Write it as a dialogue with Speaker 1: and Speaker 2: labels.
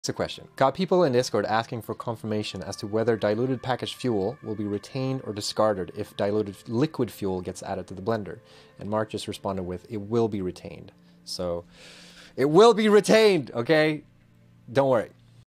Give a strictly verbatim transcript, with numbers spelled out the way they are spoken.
Speaker 1: It's a question. Got people in Discord asking for confirmation as to whether diluted packaged fuel will be retained or discarded if diluted liquid fuel gets added to the blender. And Mark just responded with, it will be retained. So, it will be retained, okay? Don't worry.